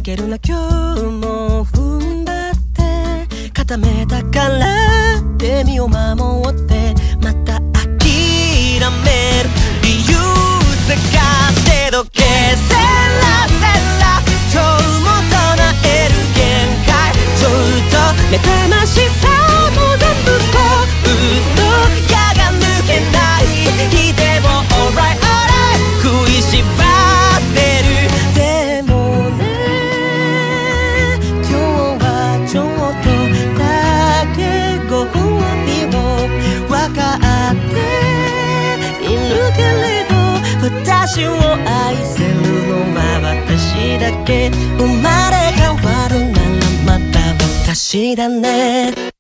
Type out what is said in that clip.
けるな今日も踏ん張って固めたからで身を守ってまた諦める理由探してどけせらせら今日も唱える限界ちょっと目覚ましさも全部こうの矢が抜けない日でも alright alright 食いしばってるでもね今日はちょっとだけご褒美を分かっているけれど私を愛せるのは私だけ生まれ変わるならまた私だね